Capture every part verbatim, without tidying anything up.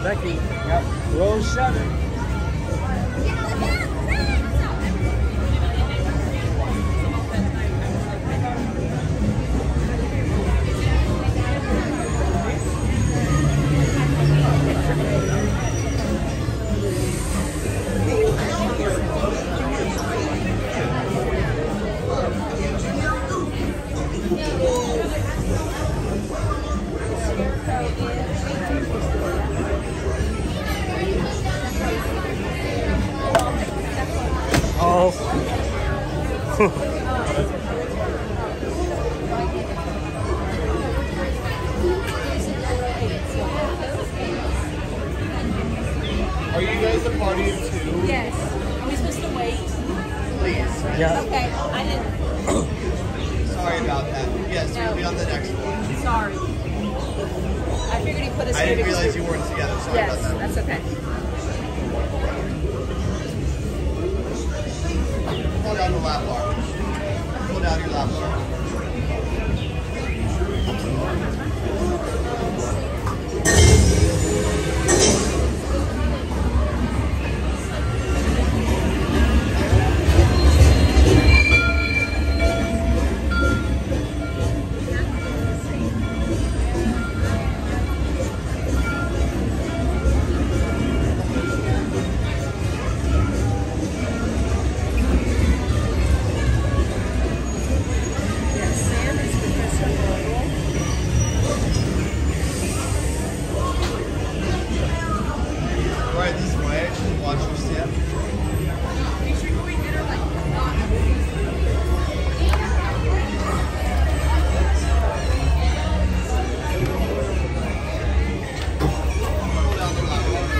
Becky. Yep. Row seven. Oh. Are you guys a party of two? Yes. Are we supposed to wait? Please. Yeah. Okay. I didn't. Sorry about that. Yes, No. you'll be on the next one. Sorry. I figured he put us I here didn't because realize we- you weren't together. Sorry Yes, about that. that's okay. Pull down the lap bar. Pull down your lap bar. Right this way. Watch your step. Pull down the lap bar.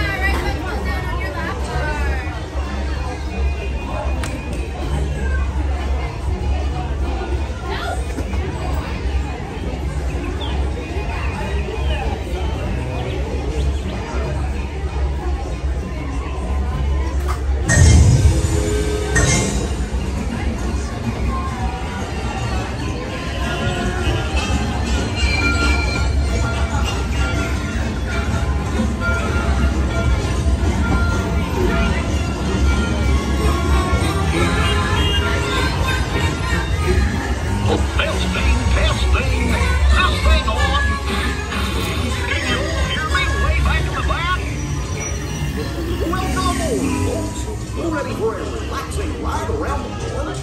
Testing, testing, testing on. Can you all hear me way back in the back? Welcome aboard, folks. We're ready for a relaxing ride around the corner.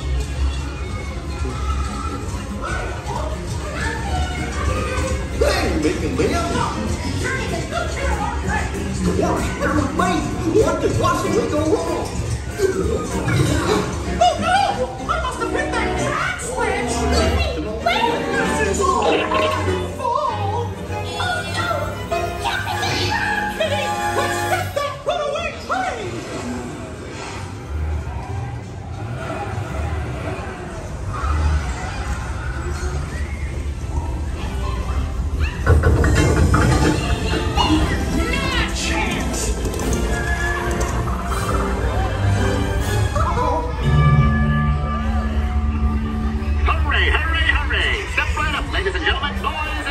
Hey, Mick and Ben. Squash, here with me. What could possibly go wrong? Oh no! I must have hit that track switch! Wait! This is all my fault! Oh no! Get me there! Kitty! Let's stop that runaway train! Not a chance! Uh-oh! Hurry, hurry, hurry! Step right up, ladies and gentlemen, boys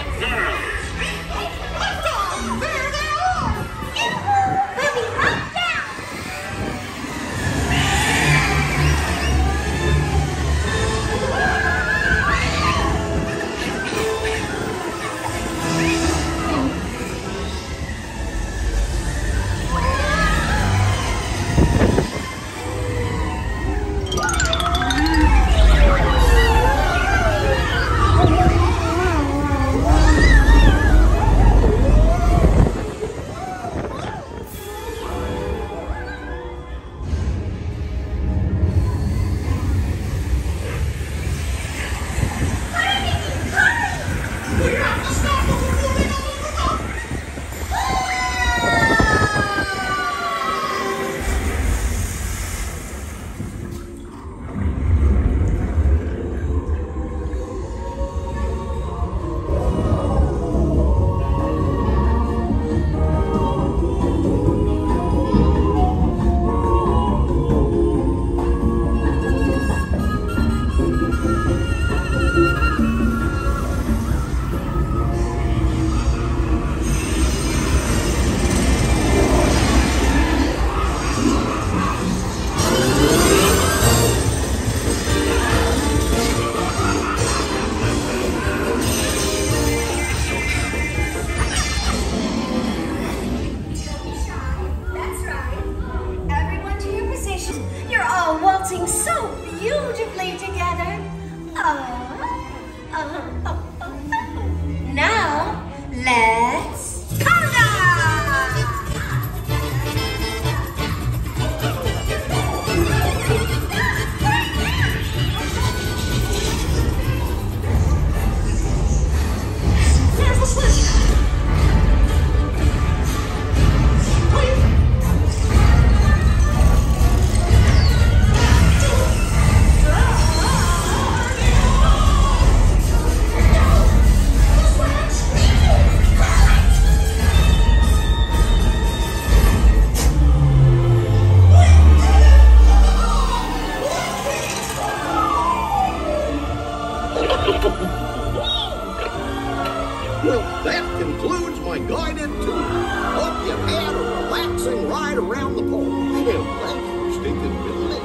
bouncing right around the pole. Thanks for sticking with me.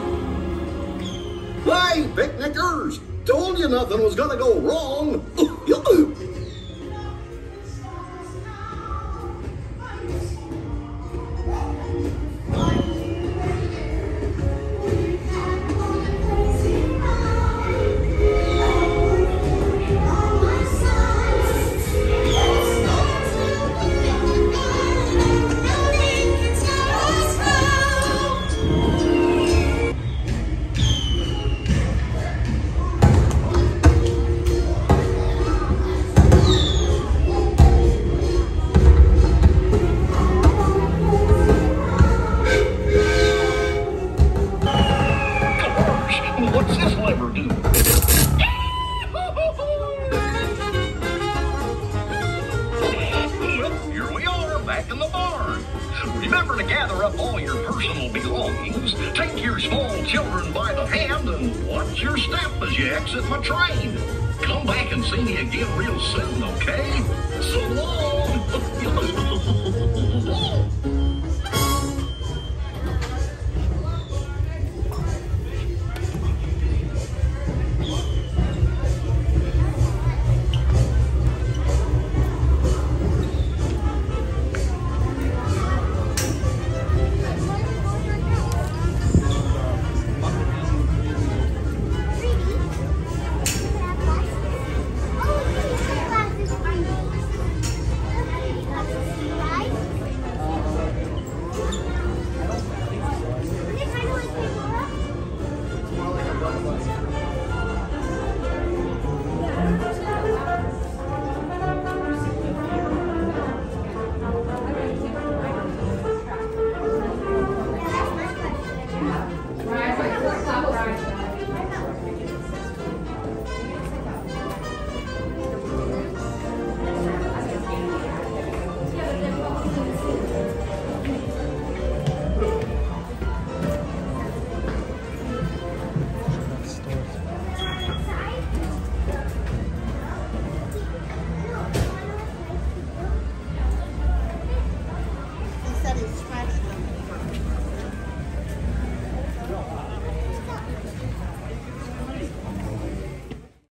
Hey, picnickers! Told you nothing was gonna go wrong. What's this lever do? Well, here we are, back in the barn. Remember to gather up all your personal belongings, take your small children by the hand, and watch your step as you exit my train. Come back and see me again real soon, okay? So long!